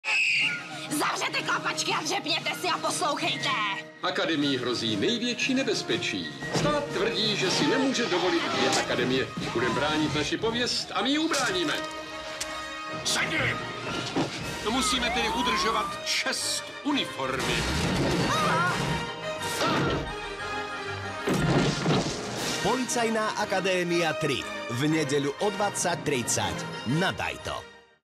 Zavřete klapačky a dřepněte si a poslouchejte. Akademii hrozí největší nebezpečí. Stát tvrdí, že si nemůže dovolit 2 akademie. Budeme bránit naši pověst a my ji ubráníme. Sedni! No musíme tedy udržovat čest uniformy. Policajná akadémia 3 v nedeľu o 20:30 na Dajto.